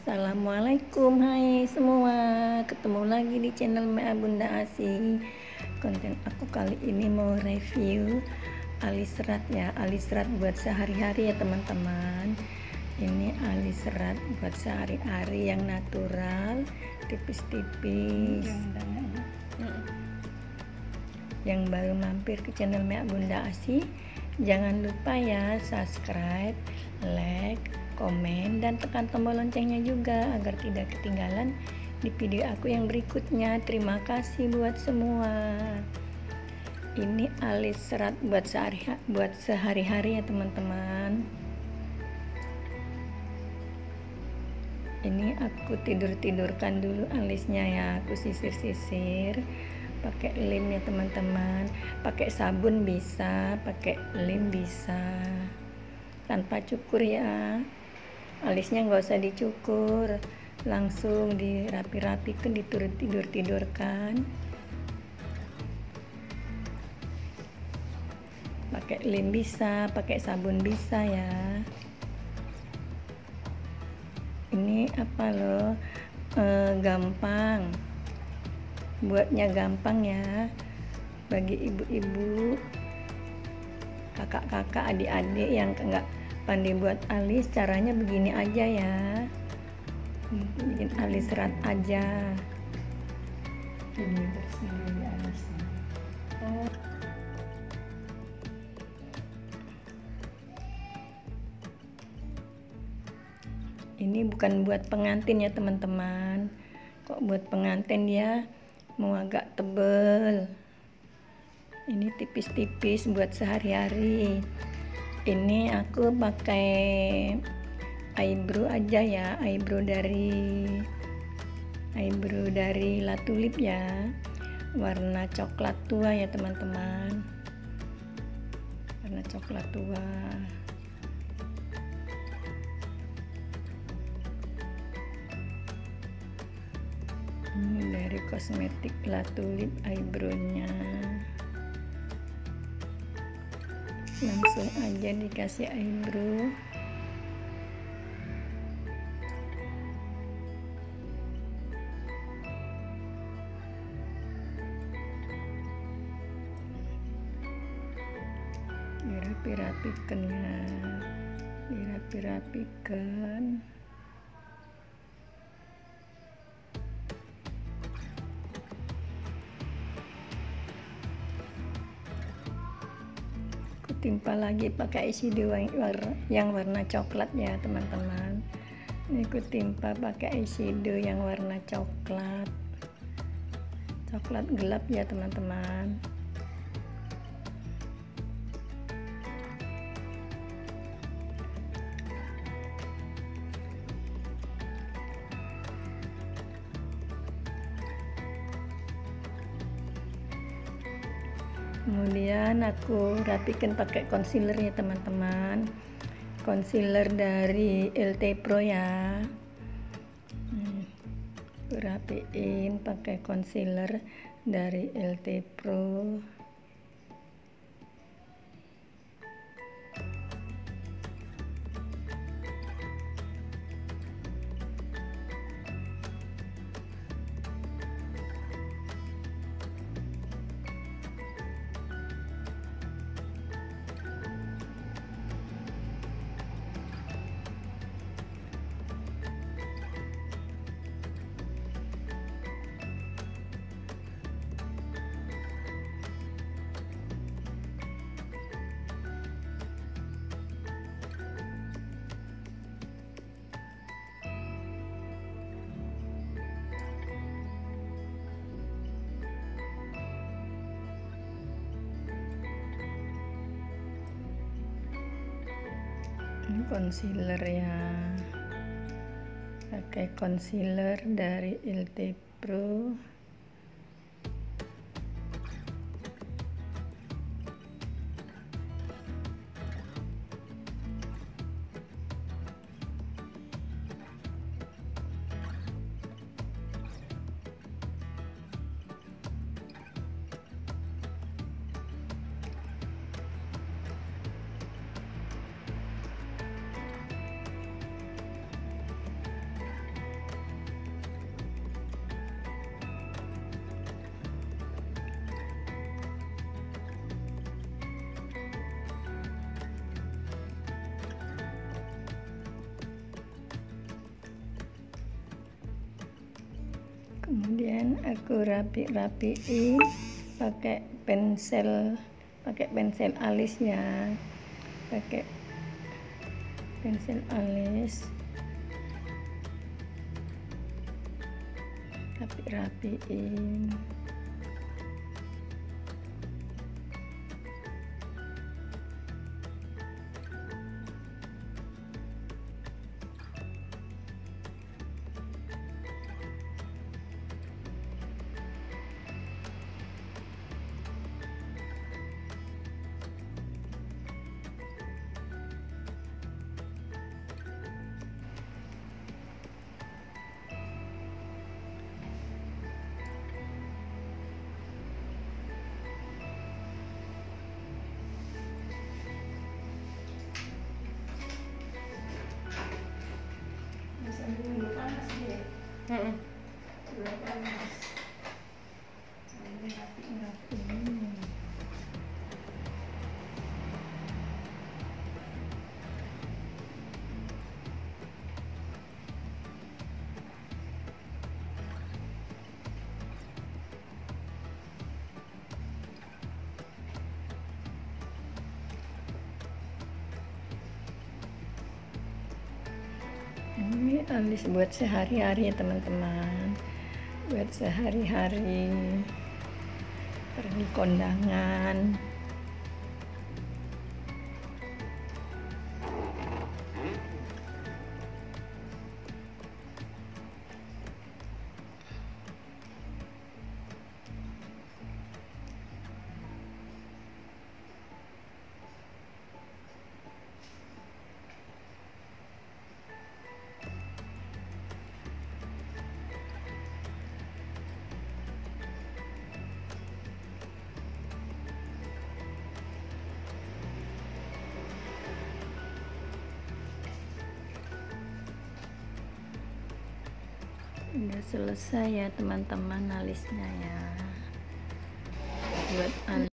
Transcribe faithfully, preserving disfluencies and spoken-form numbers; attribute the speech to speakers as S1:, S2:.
S1: Assalamualaikum, hai semua, ketemu lagi di channel Mea Bunda Asi. Konten aku kali ini mau review alis serat ya, alis serat buat sehari-hari ya teman-teman. Ini alis serat buat sehari-hari yang natural, tipis-tipis. Yang baru mampir ke channel Mea Bunda Asi, jangan lupa ya subscribe, like, komen, dan tekan tombol loncengnya juga agar tidak ketinggalan di video aku yang berikutnya. Terima kasih buat semua. Ini alis serat buat sehari buat sehari-hari ya teman-teman. Ini aku tidur-tidurkan dulu alisnya ya, aku sisir-sisir pakai lem ya teman-teman. Pakai sabun bisa, pakai lem bisa, tanpa cukur ya. Alisnya nggak usah dicukur, langsung dirapi-rapikan, ditidur-tidurkan. Pakai lem bisa, pakai sabun bisa ya. Ini apa loh, e, gampang, buatnya gampang ya, bagi ibu-ibu, kakak-kakak, adik-adik yang nggak pandai buat alis. Caranya begini aja ya, bikin alis serat aja. Ini bersih dulu alisnya. Oh. Ini bukan buat pengantin ya teman-teman. Kok buat pengantin ya mau agak tebel. Ini tipis-tipis buat sehari-hari. Ini aku pakai eyebrow aja ya, eyebrow dari eyebrow dari La Tulip ya, warna coklat tua ya teman-teman, warna coklat tua. Ini dari kosmetik La Tulip eyebrownya. Langsung aja dikasih eyebrow. Dirapi-rapikan ya, dirapi-rapikan. Timpa lagi pakai eyeshadow yang warna coklat ya teman-teman. Ini aku timpa pakai eyeshadow yang warna coklat, coklat gelap ya teman-teman. Kemudian aku rapikan pakai concealer ya teman-teman, concealer dari L T Pro ya. Hmm, aku rapiin pakai concealer dari L T Pro. Ini concealer ya, pakai concealer dari L T Pro. Kemudian aku rapi-rapiin pakai pensel pakai pensel alisnya, pakai pensel alis, rapi-rapiin. Dulu panas ya. Heeh. Dulu panas. Sambil rapi-rapiin. Ini alis buat sehari-hari ya teman-teman, buat sehari-hari pergi kondangan. Udah selesai ya teman-teman alisnya ya, buat alis.